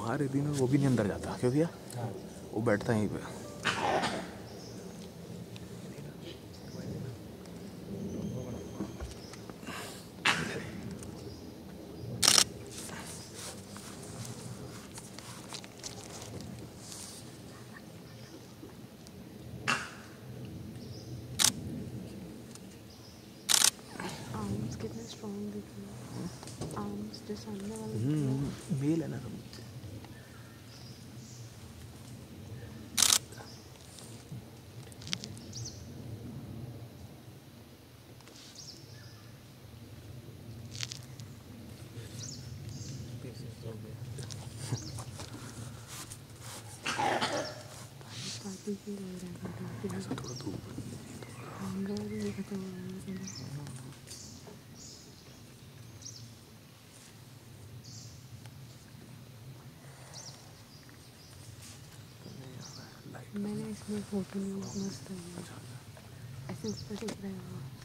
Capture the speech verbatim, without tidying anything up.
हमारे दिन में वो भी नहीं अंदर जाता, क्यों भैया? वो बैठता यहीं पे। आर्म्स कितने स्ट्रॉन्ग दिख रहे हैं। आर्म्स जो सामने वाले मेल है ना सब। पार्टी की लग रहा है। ऐसा थोड़ा धूप हंगर भी खत्म हो रहा है। मैंने इसमें फोटो नहीं, मस्त है ऐसे ऊपर दिख रहा है।